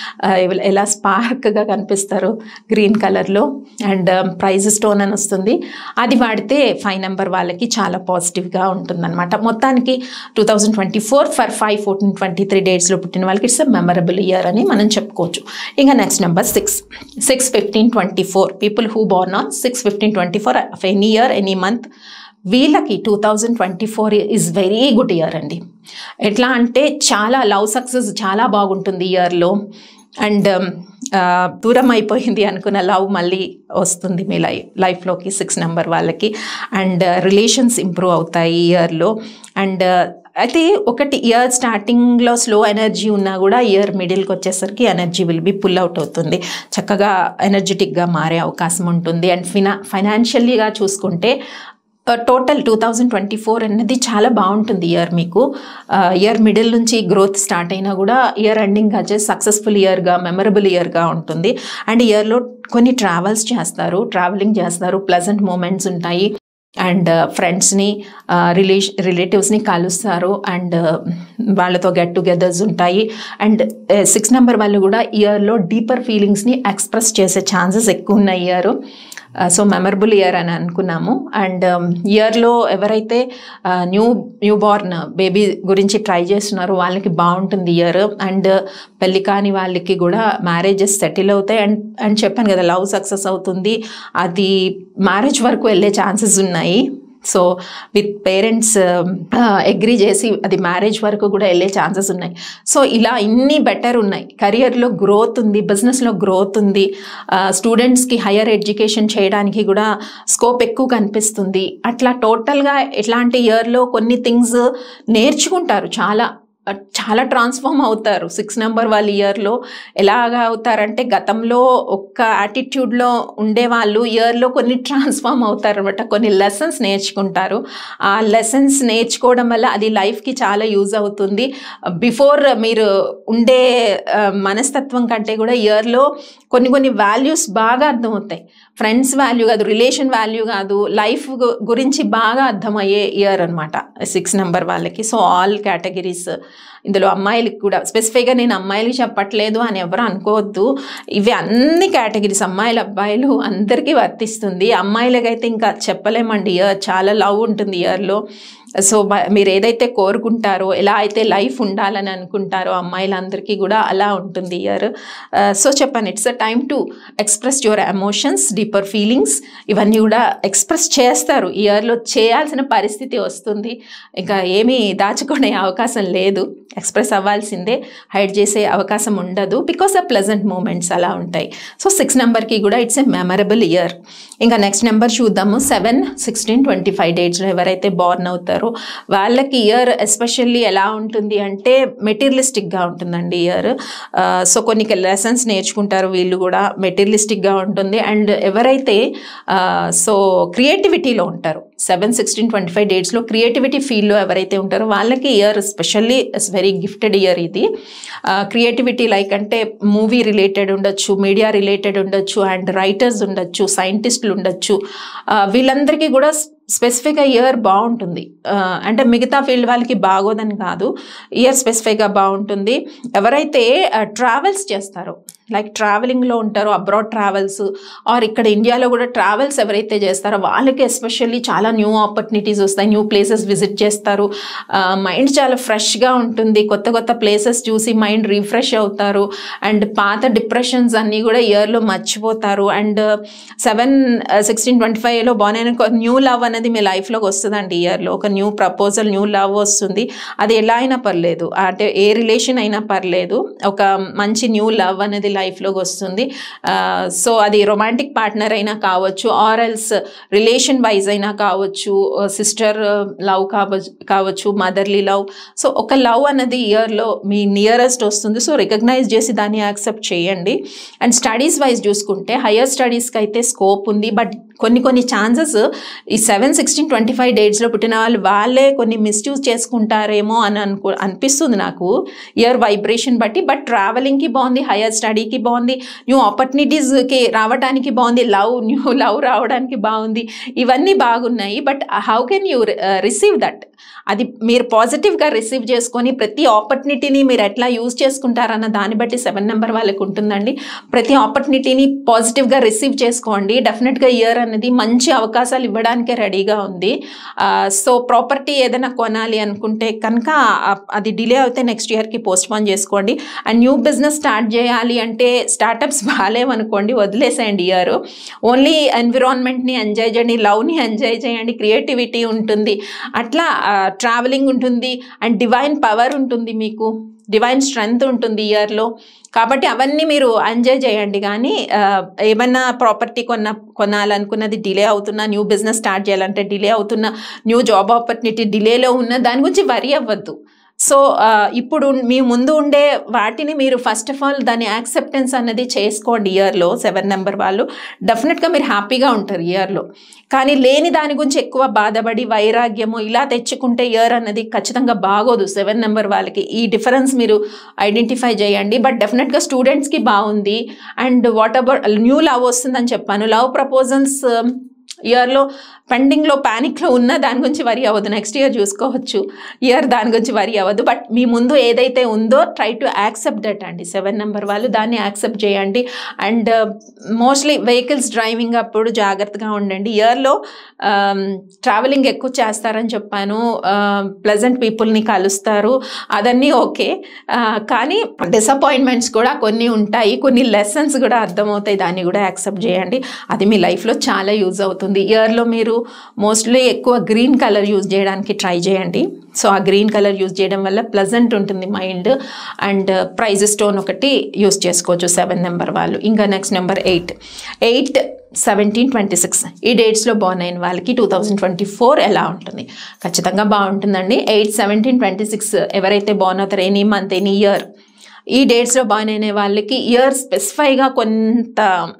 ఎలా స్పార్క్గా కనిపిస్తారు గ్రీన్ కలర్లో. అండ్ ప్రైజ్ స్టోన్ అని వస్తుంది, అది వాడితే ఫైవ్ నెంబర్ వాళ్ళకి చాలా పాజిటివ్గా ఉంటుందన్నమాట. మొత్తానికి two thousand twenty four for five fourteen twenty three డేట్స్లో పుట్టిన వాళ్ళకి ఇట్స్ ఎ మెమరబుల్ ఇయర్ అని మనం చెప్పుకోవచ్చు. ఇంకా next number six six fifteen twenty four people who born on six fifteen twenty four of any year any month, వీళ్ళకి two thousand twenty four is very good year అండి. ఎట్లా అంటే చాలా love success చాలా బాగుంటుంది ఇయర్లో. అండ్ దూరం అయిపోయింది అనుకున్న లవ్ మళ్ళీ వస్తుంది మీ లైఫ్ లైఫ్లోకి సిక్స్ నెంబర్ వాళ్ళకి. అండ్ రిలేషన్స్ ఇంప్రూవ్ అవుతాయి ఇయర్లో. అండ్ అయితే ఒకటి ఇయర్ స్టార్టింగ్లో స్లో ఎనర్జీ ఉన్నా కూడా ఇయర్ మిడిల్కి వచ్చేసరికి energy will be pull out అవుతుంది, చక్కగా ఎనర్జెటిక్గా మారే అవకాశం ఉంటుంది. అండ్ ఫినా ఫైనాన్షియల్లీగా చూసుకుంటే total two thousand twenty four అనేది చాలా బాగుంటుంది ఇయర్ మీకు. ఇయర్ మిడిల్ నుంచి గ్రోత్ స్టార్ట్ అయినా కూడా ఇయర్ ఎండింగ్ వచ్చేసి సక్సెస్ఫుల్ ఇయర్గా మెమరబుల్ ఇయర్గా ఉంటుంది. అండ్ ఇయర్లో కొన్ని ట్రావెల్స్ చేస్తారు, ట్రావెలింగ్ చేస్తారు, ప్లెజెంట్ మూమెంట్స్ ఉంటాయి. అండ్ ఫ్రెండ్స్ని రిలేష రిలేటివ్స్ని కలుస్తారు. అండ్ వాళ్ళతో గెట్ టుగెదర్స్ ఉంటాయి. అండ్ సిక్స్ నెంబర్ వాళ్ళు కూడా ఇయర్లో డీపర్ ఫీలింగ్స్ని ఎక్స్ప్రెస్ చేసే ఛాన్సెస్ ఎక్కువ ఉన్నాయి ఇయర్. సో మెమరబుల్ ఇయర్ అని అనుకున్నాము. అండ్ ఇయర్లో ఎవరైతే న్యూ న్యూ బార్న్ బేబీ గురించి ట్రై చేస్తున్నారో వాళ్ళకి బాగుంటుంది ఇయర్. అండ్ పెళ్ళి కాని వాళ్ళకి కూడా మ్యారేజెస్ సెటిల్ అవుతాయి. అండ్ అండ్ చెప్పాను కదా లవ్ సక్సెస్ అవుతుంది, అది మ్యారేజ్ వరకు వెళ్ళే ఛాన్సెస్ ఉన్నాయి. సో విత్ పేరెంట్స్ అగ్రీ చేసి అది మ్యారేజ్ వరకు కూడా వెళ్ళే ఛాన్సెస్ ఉన్నాయి. సో ఇలా ఇన్ని బెటర్ ఉన్నాయి. కెరియర్లో గ్రోత్ ఉంది, బిజినెస్లో గ్రోత్ ఉంది, స్టూడెంట్స్కి హయ్యర్ ఎడ్యుకేషన్ చేయడానికి కూడా స్కోప్ ఎక్కువ కనిపిస్తుంది. అట్లా టోటల్గా ఎట్లాంటి ఇయర్లో కొన్ని థింగ్స్ నేర్చుకుంటారు, చాలా చాలా ట్రాన్స్ఫార్మ్ అవుతారు. సిక్స్ నెంబర్ వాళ్ళ ఇయర్లో ఎలాగా అవుతారంటే గతంలో ఒక్క యాటిట్యూడ్లో ఉండేవాళ్ళు ఇయర్లో కొన్ని ట్రాన్స్ఫార్మ్ అవుతారు అనమాట. కొన్ని లెసన్స్ నేర్చుకుంటారు. ఆ లెసన్స్ నేర్చుకోవడం వల్ల అది లైఫ్కి చాలా యూజ్ అవుతుంది. బిఫోర్ మీరు ఉండే మనస్తత్వం కంటే కూడా ఇయర్లో కొన్ని కొన్ని వాల్యూస్ బాగా అర్థమవుతాయి. ఫ్రెండ్స్ వాల్యూ కాదు, రిలేషన్ వాల్యూ కాదు, లైఫ్ గురించి బాగా అర్థమయ్యే ఇయర్ అనమాట సిక్స్ నెంబర్ వాళ్ళకి. సో ఆల్ కేటగిరీస్, ఇందులో అమ్మాయిలకి కూడా స్పెసిఫిక్గా నేను అమ్మాయిలకి చెప్పట్లేదు అని ఎవరు అనుకోవద్దు. ఇవి అన్ని కేటగిరీస్ అమ్మాయిలు అబ్బాయిలు అందరికీ వర్తిస్తుంది. అమ్మాయిలకైతే ఇంకా చెప్పలేమండి, ఇయర్ చాలా లవ్ ఉంటుంది ఇయర్లో. సో మీరు ఏదైతే కోరుకుంటారో, ఎలా అయితే లైఫ్ ఉండాలని అనుకుంటారో అమ్మాయిలందరికీ కూడా అలా ఉంటుంది ఇయర్. సో చెప్పాను, it's a time to express your emotions, deeper feelings, ఇవన్నీ కూడా ఎక్స్ప్రెస్ చేస్తారు. ఇయర్లో చేయాల్సిన పరిస్థితి వస్తుంది, ఇంకా ఏమీ దాచుకునే అవకాశం లేదు, ఎక్స్ప్రెస్ అవ్వాల్సిందే, హైడ్ చేసే అవకాశం ఉండదు. బికాస్ ఆ ప్లెజెంట్ మూమెంట్స్ అలా ఉంటాయి. సో సిక్స్ నెంబర్కి కూడా ఇట్స్ ఎ మెమరబుల్ ఇయర్. ఇంకా నెక్స్ట్ నెంబర్ చూద్దాము. సెవెన్ సిక్స్టీన్ ట్వంటీ ఫైవ్ డేట్స్లో ఎవరైతే బోర్న్ అవుతారో వాళ్ళకి ఇయర్ ఎస్పెషల్లీ ఎలా ఉంటుంది అంటే మెటీరియలిస్టిక్గా ఉంటుందండి ఇయర్. సో కొన్ని లెసన్స్ నేర్చుకుంటారు వీళ్ళు కూడా, మెటీరియలిస్టిక్గా ఉంటుంది. అండ్ ఎవరైతే సో క్రియేటివిటీలో ఉంటారో సెవెన్ సిక్స్టీన్ ట్వంటీ ఫైవ్ డేట్స్లో క్రియేటివిటీ ఫీల్డ్లో ఎవరైతే ఉంటారో వాళ్ళకి year specially it's very gifted year ఇది. క్రియేటివిటీ లైక్ అంటే మూవీ రిలేటెడ్ ఉండొచ్చు, మీడియా రిలేటెడ్ ఉండొచ్చు, అండ్ రైటర్స్ ఉండొచ్చు, సైంటిస్టులు ఉండొచ్చు, వీళ్ళందరికీ కూడా స్పెసిఫిక్గా ఇయర్ బాగుంటుంది. అంటే మిగతా ఫీల్డ్ వాళ్ళకి బాగోదని కాదు, ఇయర్ స్పెసిఫిక్గా బాగుంటుంది. ఎవరైతే ట్రావెల్స్ చేస్తారో, లైక్ ట్రావెలింగ్లో ఉంటారో, అబ్రాడ్ ట్రావెల్స్ ఆర్ ఇక్కడ ఇండియాలో కూడా ట్రావెల్స్ ఎవరైతే చేస్తారో వాళ్ళకి ఎస్పెషల్లీ చాలా న్యూ ఆపర్చునిటీస్ వస్తాయి, న్యూ ప్లేసెస్ విజిట్ చేస్తారు, మైండ్ చాలా ఫ్రెష్గా ఉంటుంది, కొత్త కొత్త ప్లేసెస్ చూసి మైండ్ రిఫ్రెష్ అవుతారు. అండ్ పాత డిప్రెషన్స్ అన్నీ కూడా ఇయర్లో మర్చిపోతారు. అండ్ సెవెన్ సిక్స్టీన్ ట్వంటీ ఫైవ్లో బాగున్నాయి న్యూ లవ్ అనేది మీ లైఫ్లోకి వస్తుందండి ఇయర్లో. ఒక న్యూ ప్రపోజల్, న్యూ లవ్ వస్తుంది. అది ఎలా అయినా పర్లేదు, అంటే ఏ రిలేషన్ అయినా పర్లేదు, ఒక మంచి న్యూ లవ్ అనేది లైఫ్లోకి వస్తుంది. సో అది రొమాంటిక్ పార్ట్నర్ అయినా కావచ్చు, ఆర్ ఎల్స్ రిలేషన్ వైజ్ అయినా కావచ్చు, సిస్టర్ లవ్ కావచ్చు కావచ్చు మదర్లీ లవ్. సో ఒక లవ్ అన్నది ఇయర్లో మీ నియరెస్ట్ వస్తుంది. సో రికగ్నైజ్ చేసి దాన్ని యాక్సెప్ట్ చేయండి. అండ్ స్టడీస్ వైజ్ చూసుకుంటే హయ్యర్ స్టడీస్కి అయితే స్కోప్ ఉంది. బట్ కొన్ని కొన్ని ఛాన్సెస్ ఈ సెవెన్ సిక్స్టీన్ ట్వంటీ ఫైవ్ డేట్స్లో పుట్టిన వాళ్ళు వాళ్ళే కొన్ని మిస్యూజ్ చేసుకుంటారేమో అని అనుకో అనిపిస్తుంది నాకు ఇయర్ వైబ్రేషన్ బట్టి. బట్ ట్రావెలింగ్కి బాగుంది, హయ్యర్ స్టడీకి బాగుంది, న్యూ ఆపర్చునిటీస్కి రావడానికి బాగుంది, లవ్ న్యూ లవ్ రావడానికి బాగుంది, ఇవన్నీ బాగున్నాయి. But how can you receive that? అది మీరు పాజిటివ్గా రిసీవ్ చేసుకొని ప్రతి ఆపర్చునిటీని మీరు ఎట్లా యూజ్ చేసుకుంటారన్న దాన్ని బట్టి సెవెన్ నెంబర్ వాళ్ళకి ఉంటుందండి. ప్రతి ఆపర్చునిటీని పాజిటివ్గా రిసీవ్ చేసుకోండి. డెఫినెట్గా ఇయర్ అనేది మంచి అవకాశాలు ఇవ్వడానికే రెడీగా ఉంది. సో ప్రాపర్టీ ఏదైనా కొనాలి అనుకుంటే కనుక అది డిలే అయితే నెక్స్ట్ ఇయర్కి పోస్ట్ పోన్ చేసుకోండి. అండ్ న్యూ బిజినెస్ స్టార్ట్ చేయాలి అంటే స్టార్టప్స్ బాగాలేవనుకోండి, వదిలేసేయండి ఇయర్. ఓన్లీ ఎన్విరాన్మెంట్ని ఎంజాయ్ చేయండి, లవ్ని ఎంజాయ్ చేయండి, క్రియేటివిటీ ఉంటుంది, అట్లా ట్రావెలింగ్ ఉంటుంది, అండ్ డివైన్ పవర్ ఉంటుంది, మీకు డివైన్ స్ట్రెంగ్త్ ఉంటుంది ఇయర్లో. కాబట్టి అవన్నీ మీరు ఎంజాయ్ చేయండి. కానీ ఏమన్నా ప్రాపర్టీ కొన్న కొనాలనుకున్నది డిలే అవుతున్నా, న్యూ బిజినెస్ స్టార్ట్ చేయాలంటే డిలే అవుతున్నా, న్యూ జాబ్ ఆపర్చునిటీ డిలేలో ఉన్న దాని గురించి వరీ అవ్వద్దు. సో ఇప్పుడు మీ ముందు ఉండే వాటిని మీరు ఫస్ట్ ఆఫ్ ఆల్ దాని యాక్సెప్టెన్స్ అన్నది చేసుకోండి. ఇయర్లో సెవెన్ నెంబర్ వాళ్ళు డెఫినెట్గా మీరు హ్యాపీగా ఉంటారు ఇయర్లో. కానీ లేని దాని గురించి ఎక్కువ బాధపడి వైరాగ్యము ఇలా తెచ్చుకుంటే ఇయర్ అన్నది ఖచ్చితంగా బాగోదు సెవెన్ నెంబర్ వాళ్ళకి. ఈ డిఫరెన్స్ మీరు ఐడెంటిఫై చేయండి. బట్ డెఫినెట్గా స్టూడెంట్స్కి బాగుంది. And what about new love వస్తుందని చెప్పాను. లవ్ ప్రపోజల్స్ ఇయర్లో పెండింగ్లో ప్యానిక్లో ఉన్న దాని గురించి వరీ అవ్వదు, నెక్స్ట్ ఇయర్ చూసుకోవచ్చు. ఇయర్ దాని గురించి వరీ అవ్వదు. బట్ మీ ముందు ఏదైతే ఉందో ట్రై టు యాక్సెప్ట్ దట్ అండి. సెవెన్ నెంబర్ వాళ్ళు దాన్ని యాక్సెప్ట్ చేయండి. అండ్ మోస్ట్లీ వెహికల్స్ డ్రైవింగ్ అప్పుడు జాగ్రత్తగా ఉండండి. ఇయర్లో ట్రావెలింగ్ ఎక్కువ చేస్తారని చెప్పాను, ప్లెజెంట్ పీపుల్ని కలుస్తారు, అదన్నీ ఓకే. కానీ డిసప్పాయింట్మెంట్స్ కూడా కొన్ని ఉంటాయి, కొన్ని లెసన్స్ కూడా అర్థమవుతాయి, దాన్ని కూడా యాక్సెప్ట్ చేయండి. అది మీ లైఫ్లో చాలా యూజ్ అవుతుంది. ఇయర్లో మీరు మోస్ట్లీ ఎక్కువ గ్రీన్ కలర్ యూజ్ చేయడానికి ట్రై చేయండి. సో ఆ గ్రీన్ కలర్ యూజ్ చేయడం వల్ల ప్లెజెంట్ ఉంటుంది మైండ్. అండ్ ప్రైజ్ స్టోన్ ఒకటి యూజ్ చేసుకోవచ్చు సెవెన్ నెంబర్ వాళ్ళు. ఇంకా next number eight eight seventeen twenty six ఈ డేట్స్లో బాగున్న వాళ్ళకి టూ థౌజండ్ ట్వంటీ ఫోర్ ఎలా ఉంటుంది? ఖచ్చితంగా బాగుంటుందండి. ఎయిట్ సెవెంటీన్ ట్వంటీ సిక్స్ ఎవరైతే బాగున్నారో ఎనీ మంత్ ఎనీ ఇయర్ ఈ డేట్స్లో బాగున్న వాళ్ళకి ఇయర్ స్పెసిఫైగా కొంత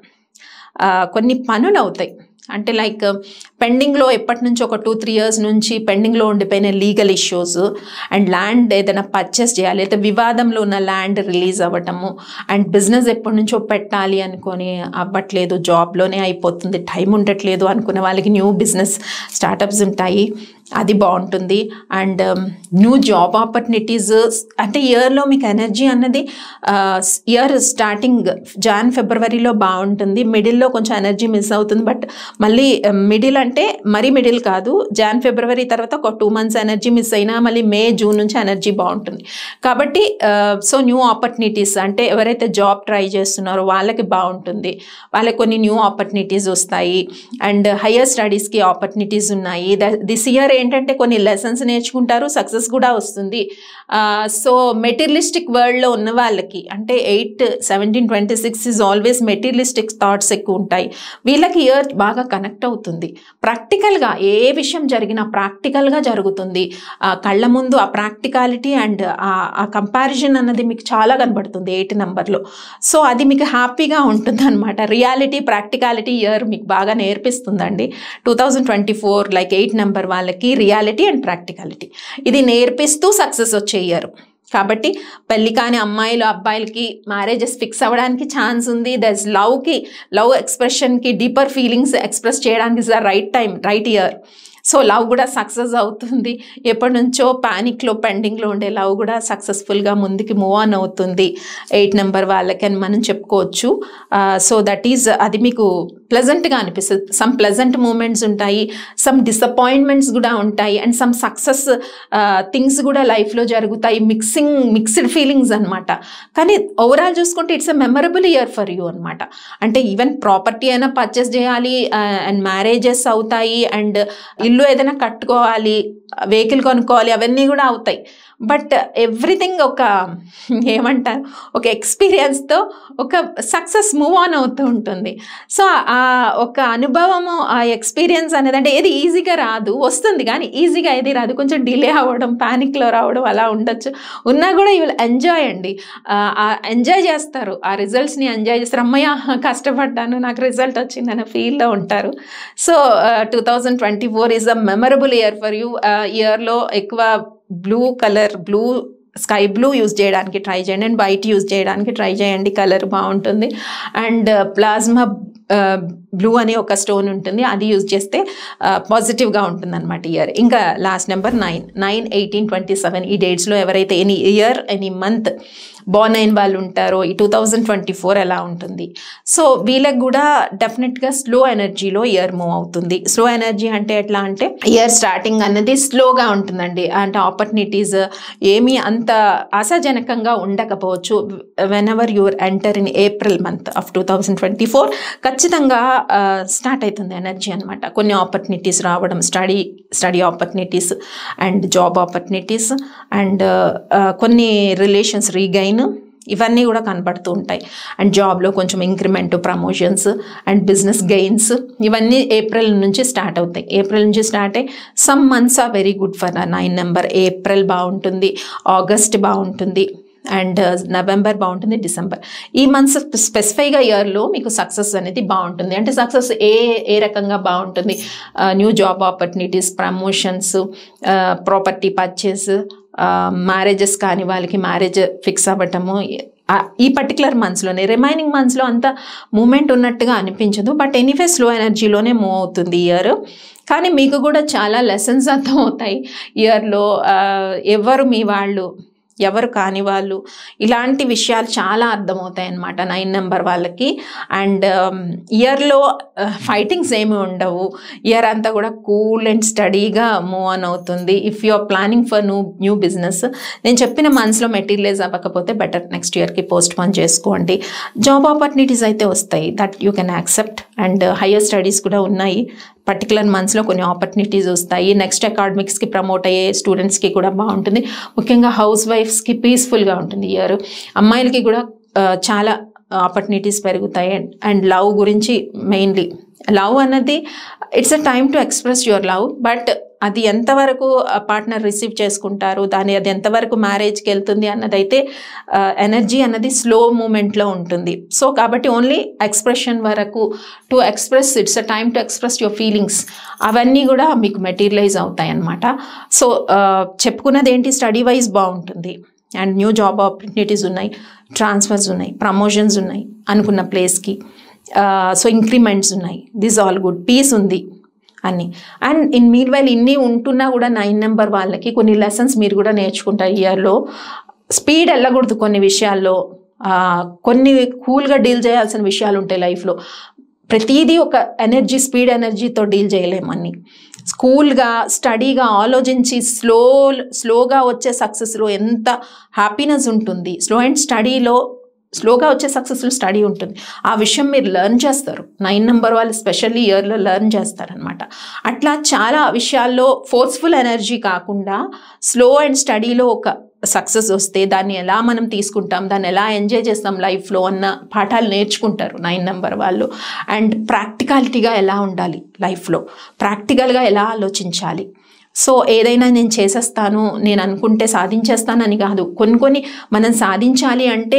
కొన్ని పనులు అవుతాయి. అంటే లైక్ పెండింగ్లో ఎప్పటి నుంచి ఒక టూ త్రీ ఇయర్స్ నుంచి పెండింగ్లో ఉండిపోయిన లీగల్ ఇష్యూస్, అండ్ ల్యాండ్ ఏదైనా పర్చేస్ చేయాలి, అయితే వివాదంలో ఉన్న ల్యాండ్ రిలీజ్ అవ్వటము, అండ్ బిజినెస్ ఎప్పటి నుంచో పెట్టాలి అనుకొని అవ్వట్లేదు, జాబ్లోనే అయిపోతుంది, టైం ఉండట్లేదు అనుకునే వాళ్ళకి న్యూ బిజినెస్ స్టార్టప్స్ ఉంటాయి, అది బాగుంటుంది. అండ్ న్యూ జాబ్ ఆపర్చునిటీస్ అంటే ఇయర్లో మీకు ఎనర్జీ అన్నది ఇయర్ స్టార్టింగ్ జాన్ ఫిబ్రవరిలో బాగుంటుంది, మిడిల్లో కొంచెం ఎనర్జీ మిస్ అవుతుంది. బట్ మళ్ళీ మిడిల్ అంటే మరీ మిడిల్ కాదు, జాన్ ఫిబ్రవరి తర్వాత ఒక టూ మంత్స్ ఎనర్జీ మిస్ అయినా మళ్ళీ మే జూన్ నుంచి ఎనర్జీ బాగుంటుంది. కాబట్టి సో న్యూ ఆపర్చునిటీస్ అంటే ఎవరైతే జాబ్ ట్రై చేస్తున్నారో వాళ్ళకి బాగుంటుంది, వాళ్ళకి కొన్ని న్యూ ఆపర్చునిటీస్ వస్తాయి. అండ్ హయ్యర్ స్టడీస్కి ఆపర్చునిటీస్ ఉన్నాయి. దిస్ ఇయర్ ఏంటంటే కొన్ని లెసన్స్ నేర్చుకుంటారు, సక్సెస్ కూడా వస్తుంది. సో మెటీరియలిస్టిక్ వరల్డ్లో ఉన్న వాళ్ళకి అంటే eight seventeen twenty six is always materialistic thoughts ఎక్కువ ఉంటాయి. వీళ్ళకి ఇయర్ బాగా కనెక్ట్ అవుతుంది. ప్రాక్టికల్గా ఏ విషయం జరిగినా ప్రాక్టికల్గా జరుగుతుంది. కళ్ళ ముందు ఆ ప్రాక్టికాలిటీ అండ్ ఆ కంపారిజన్ అన్నది మీకు చాలా కనబడుతుంది ఎయిట్ నెంబర్లో. సో అది మీకు హ్యాపీగా ఉంటుంది అనమాట. రియాలిటీ ప్రాక్టికాలిటీ ఇయర్ మీకు బాగా నేర్పిస్తుందండి. Two thousand twenty four like eight number వాళ్ళకి రియాలిటీ అండ్ ప్రాక్టికాలిటీ ఇది నేర్పిస్తూ సక్సెస్ వచ్చే ఇయర్. కాబట్టి పెళ్లి కాని అమ్మాయిలు అబ్బాయిలకి మ్యారేజెస్ ఫిక్స్ అవ్వడానికి ఛాన్స్ ఉంది. దట్స్ లవ్కి లవ్ ఎక్స్ప్రెషన్కి డీపర్ ఫీలింగ్స్ ఎక్స్ప్రెస్ చేయడానికి is the right time, right year. So love కూడా సక్సెస్ అవుతుంది. ఎప్పటి నుంచో ప్యానిక్లో పెండింగ్లో ఉండే లవ్ కూడా సక్సెస్ఫుల్గా ముందుకి మూవ్ ఆన్ అవుతుంది ఎయిట్ నెంబర్ వాళ్ళకి అని మనం చెప్పుకోవచ్చు. సో దట్ ఈజ్ అది మీకు ప్లెజెంట్గా అనిపిస్తుంది. సమ్ ప్లెజెంట్ మూమెంట్స్ ఉంటాయి, సమ్ డిసప్పాయింట్మెంట్స్ కూడా ఉంటాయి, అండ్ సమ్ సక్సెస్ థింగ్స్ కూడా లైఫ్లో జరుగుతాయి. మిక్సింగ్ మిక్స్డ్ ఫీలింగ్స్ అనమాట. కానీ ఓవరాల్ చూసుకుంటే it's a memorable year for you అనమాట. అంటే ఈవెన్ ప్రాపర్టీ అయినా పర్చేస్ చేయాలి, అండ్ మ్యారేజెస్ అవుతాయి, అండ్ ఇల్లు ఏదైనా కట్టుకోవాలి, వెహికల్ కొనుక్కోవాలి, అవన్నీ కూడా అవుతాయి. బట్ ఎవ్రీథింగ్ ఒక ఏమంటారు ఒక ఎక్స్పీరియన్స్తో ఒక సక్సెస్ మూవ్ ఆన్ అవుతూ ఉంటుంది. సో ఆ ఒక అనుభవము, ఆ ఎక్స్పీరియన్స్ అనేది అంటే ఏది ఈజీగా రాదు, వస్తుంది కానీ ఈజీగా ఏది రాదు, కొంచెం డిలే అవ్వడం, ప్యానిక్లో రావడం అలా ఉండొచ్చు. ఉన్నా కూడా యూ విల్ ఎంజాయ్ అండి, ఎంజాయ్ చేస్తారు, ఆ రిజల్ట్స్ని ఎంజాయ్ చేస్తారు. అమ్మయ్య కష్టపడ్డాను నాకు రిజల్ట్ వచ్చిందనే ఫీల్లో ఉంటారు. So two thousand twenty four is a memorable year for you. ఇయర్లో ఎక్కువ blue colour, blue sky blue use చేయడానికి ట్రై చేయండి అండ్ వైట్ యూజ్ చేయడానికి ట్రై చేయండి, కలర్ బాగుంటుంది. అండ్ ప్లాస్మా బ్లూ అని ఒక స్టోన్ ఉంటుంది, అది యూజ్ చేస్తే పాజిటివ్గా ఉంటుంది అనమాట ఇయర్. ఇంకా last number nine nine eighteen twenty seven ఈ డేట్స్లో ఎవరైతే any year any month born అయిన వాళ్ళు ఉంటారో ఈ టూ థౌజండ్ ట్వంటీ ఫోర్ ఎలా ఉంటుంది. సో వీళ్ళకి కూడా డెఫినెట్గా స్లో ఎనర్జీలో ఇయర్ మూవ్ అవుతుంది. స్లో ఎనర్జీ అంటే ఎట్లా అంటే ఇయర్ స్టార్టింగ్ అన్నది స్లోగా ఉంటుందండి, అంటే ఆపర్చునిటీస్ ఏమీ అంత ఆశాజనకంగా ఉండకపోవచ్చు. Whenever you're enter in April month of two thousand twenty four ఖచ్చితంగా స్టార్ట్ అవుతుంది ఎనర్జీ అనమాట. కొన్ని ఆపర్చునిటీస్ రావడం, study study opportunities and job opportunities and కొన్ని రిలేషన్స్ రీగైన్, ఇవన్నీ కూడా కనపడుతూ ఉంటాయి. అండ్ జాబ్లో కొంచెం increment, promotions and business gains ఇవన్నీ ఏప్రిల్ నుంచి స్టార్ట్ అవుతాయి. ఏప్రిల్ నుంచి స్టార్ట్ అయ్యి some months are very good for nine number. April బాగుంటుంది, ఆగస్ట్ బాగుంటుంది అండ్ నవంబర్ బాగుంటుంది, డిసెంబర్. ఈ మంత్స్ స్పెసిఫైగా ఇయర్లో మీకు సక్సెస్ అనేది బాగుంటుంది. అంటే సక్సెస్ ఏ ఏ రకంగా బాగుంటుంది, new job opportunities, promotions, property purchase, marriages కానీ వాళ్ళకి మ్యారేజ్ ఫిక్స్ అవ్వటము ఈ పర్టికులర్ మంత్స్లోనే. రిమైనింగ్ మంత్స్లో అంత మూమెంట్ ఉన్నట్టుగా అనిపించదు, బట్ ఎనీవే స్లో ఎనర్జీలోనే మూవ్ అవుతుంది ఇయర్. కానీ మీకు కూడా చాలా లెసన్స్ అర్థం అవుతాయి ఇయర్లో. ఎవరు మీ వాళ్ళు, ఎవరు కాని వాళ్ళు, ఇలాంటి విషయాలు చాలా అర్థమవుతాయి అన్నమాట నైన్ నెంబర్ వాళ్ళకి. అండ్ ఇయర్లో ఫైటింగ్స్ ఏమి ఉండవు, ఇయర్ అంతా కూడా కూల్ అండ్ స్టడీగా మూవ్ ఆన్ అవుతుంది. If you are planning for new new business, నేను చెప్పిన మంత్స్లో మెటీరియలైజ్ అవ్వకపోతే బెటర్ నెక్స్ట్ ఇయర్కి పోస్ట్ పోన్ చేసుకోండి. జాబ్ ఆపర్చునిటీస్ అయితే వస్తాయి, that you can accept. And higher studies కూడా ఉన్నాయి, పర్టికులర్ మంత్స్లో కొన్ని ఆపర్చునిటీస్ వస్తాయి. నెక్స్ట్ అకాడమిక్స్కి ప్రమోట్ అయ్యే స్టూడెంట్స్కి కూడా బాగుంటుంది. ముఖ్యంగా హౌస్ వైఫ్స్కి పీస్ఫుల్గా ఉంటుంది ఇయర్. అమ్మాయిలకి కూడా చాలా ఆపర్చునిటీస్ పెరుగుతాయి. అండ్ లవ్ గురించి మెయిన్లీ, లవ్ అన్నది it's a time to express your love, but అది ఎంతవరకు పార్ట్నర్ రిసీవ్ చేసుకుంటారు, దాని అది ఎంతవరకు మ్యారేజ్కి వెళ్తుంది అన్నదైతే ఎనర్జీ అన్నది స్లో మూమెంట్లో ఉంటుంది. సో కాబట్టి ఓన్లీ ఎక్స్ప్రెషన్ వరకు, to express it's a time to express your feelings, అవన్నీ కూడా మీకు మెటీరియలైజ్ అవుతాయి అన్నమాట. సో చెప్పుకున్నది ఏంటి, స్టడీ వైజ్ బాగుంటుంది అండ్ న్యూ జాబ్ ఆపర్చునిటీస్ ఉన్నాయి, ట్రాన్స్ఫర్స్ ఉన్నాయి, ప్రమోషన్స్ ఉన్నాయి అనుకున్న ప్లేస్కి, సో ఇంక్రిమెంట్స్ ఉన్నాయి, దిస్ ఆల్ గుడ్, పీస్ ఉంది అన్నీ. అండ్ ఇన్ మీన్ వైల్ ఇన్ని ఉంటున్నా కూడా నైన్ నెంబర్ వాళ్ళకి కొన్ని లెసన్స్ మీరు కూడా నేర్చుకుంటారు ఇయర్లో. స్పీడ్ వెళ్ళకూడదు కొన్ని విషయాల్లో, కొన్ని కూల్గా డీల్ చేయాల్సిన విషయాలు ఉంటాయి లైఫ్లో. ప్రతిదీ ఒక ఎనర్జీ, స్పీడ్ ఎనర్జీతో డీల్ చేయలేమని. కూల్గా స్టడీగా ఆలోచించి స్లో స్లోగా వచ్చే సక్సెస్లో ఎంత హ్యాపీనెస్ ఉంటుంది, స్లో అండ్ స్టడీలో స్లోగా వచ్చే సక్సెస్ఫుల్ స్టడీ ఉంటుంది. ఆ విషయం మీరు లెర్న్ చేస్తారు, నైన్ నెంబర్ వాళ్ళు స్పెషల్లీ ఇయర్లో లెర్న్ చేస్తారనమాట. అట్లా చాలా విషయాల్లో ఫోర్స్ఫుల్ ఎనర్జీ కాకుండా స్లో అండ్ స్టడీలో ఒక సక్సెస్ వస్తే దాన్ని ఎలా మనం తీసుకుంటాం, దాన్ని ఎలా ఎంజాయ్ చేస్తాం లైఫ్లో అన్న పాఠాలు నేర్చుకుంటారు నైన్ నెంబర్ వాళ్ళు. అండ్ ప్రాక్టికాలిటీగా ఎలా ఉండాలి లైఫ్లో, ప్రాక్టికల్గా ఎలా ఆలోచించాలి. సో ఏదైనా నేను చేసేస్తాను, నేను అనుకుంటే సాధించేస్తానని కాదు, కొన్ని కొన్ని మనం సాధించాలి అంటే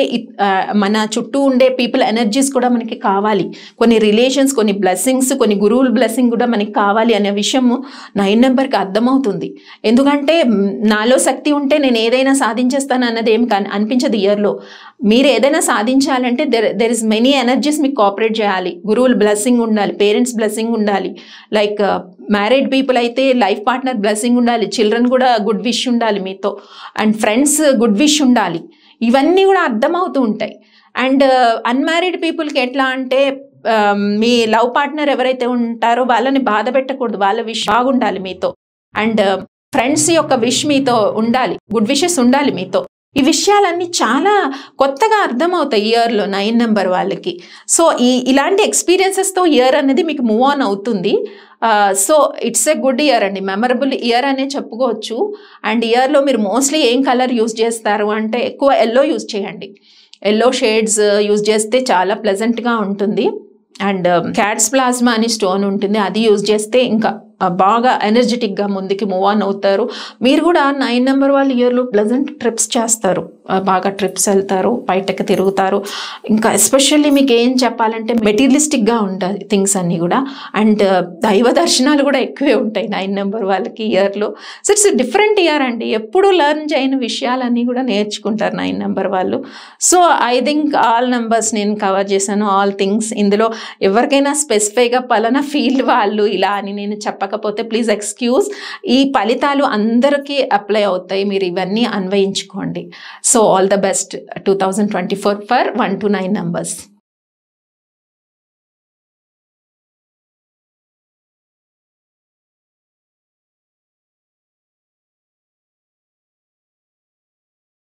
మన చుట్టూ ఉండే పీపుల్ ఎనర్జీస్ కూడా మనకి కావాలి, కొన్ని రిలేషన్స్, కొన్ని బ్లెస్సింగ్స్, కొన్ని గురువుల బ్లెస్సింగ్ కూడా మనకి కావాలి అనే విషయము నైన్ నెంబర్కి అర్థమవుతుంది. ఎందుకంటే నాలో శక్తి ఉంటే నేను ఏదైనా సాధించేస్తాను అన్నది ఏమి అనిపించదు ఇయర్లో. మీరు ఏదైనా సాధించాలంటే there there is many energies మీకు కోఆపరేట్ చేయాలి, గురువుల బ్లెస్సింగ్ ఉండాలి, పేరెంట్స్ బ్లెస్సింగ్ ఉండాలి, లైక్ మ్యారీడ్ పీపుల్ అయితే లైఫ్ పార్ట్నర్ బ్లెస్సింగ్ ఉండాలి, చిల్డ్రన్ కూడా గుడ్ విష్ ఉండాలి మీతో, అండ్ ఫ్రెండ్స్ గుడ్ విష్ ఉండాలి, ఇవన్నీ కూడా అర్థమవుతూ ఉంటాయి. అండ్ అన్మ్యారీడ్ పీపుల్కి ఎట్లా అంటే మీ లవ్ పార్ట్నర్ ఎవరైతే ఉంటారో వాళ్ళని బాధ పెట్టకూడదు, వాళ్ళ విష్ బాగుండాలి మీతో, అండ్ ఫ్రెండ్స్ యొక్క విష్ మీతో ఉండాలి, గుడ్ విషెస్ ఉండాలి మీతో. ఈ విషయాలన్నీ చాలా కొత్తగా అర్థమవుతాయి ఇయర్లో నైన్ నెంబర్ వాళ్ళకి. సో ఈ ఇలాంటి ఎక్స్పీరియన్సెస్తో ఇయర్ అనేది మీకు మూవ్ ఆన్ అవుతుంది. So it's a good year అండి, మెమరబుల్ ఇయర్ అనే చెప్పుకోవచ్చు. అండ్ ఇయర్లో మీరు మోస్ట్లీ ఏం కలర్ యూజ్ చేస్తారు అంటే ఎక్కువ ఎల్లో యూజ్ చేయండి. ఎల్లో షేడ్స్ యూజ్ చేస్తే చాలా ప్లెజెంట్గా ఉంటుంది. అండ్ క్యాట్స్ ప్లాస్మా అని స్టోన్ ఉంటుంది, అది యూజ్ చేస్తే ఇంకా బాగా ఎనర్జెటిక్గా ముందుకి మూవ్ ఆన్ అవుతారు. మీరు కూడా నైన్ నెంబర్ వాళ్ళు ఇయర్లో ప్లెజెంట్ ట్రిప్స్ చేస్తారు, బాగా ట్రిప్స్ వెళ్తారు, బయటకు తిరుగుతారు. ఇంకా ఎస్పెషల్లీ మీకు ఏం చెప్పాలంటే మెటీరియలిస్టిక్గా ఉంటుంది థింగ్స్ అన్నీ కూడా. అండ్ దైవ దర్శనాలు కూడా ఎక్కువే ఉంటాయి నైన్ నెంబర్ వాళ్ళకి ఇయర్లో. సో ఇట్స్ డిఫరెంట్ ఇయర్ అండి, ఎప్పుడు లెర్న్ చేయని విషయాలన్నీ కూడా నేర్చుకుంటారు నైన్ నెంబర్ వాళ్ళు. So I think all numbers నేను కవర్ చేశాను, ఆల్ థింగ్స్. ఇందులో ఎవరికైనా స్పెసిఫైగా పలానా ఫీల్డ్ వాళ్ళు ఇలా అని నేను చెప్పకపోతే ప్లీజ్ ఎక్స్క్యూజ్. ఈ ఫలితాలు అందరికీ అప్లై అవుతాయి, మీరు ఇవన్నీ అన్వయించుకోండి. So all the best two thousand twenty four for one to nine numbers.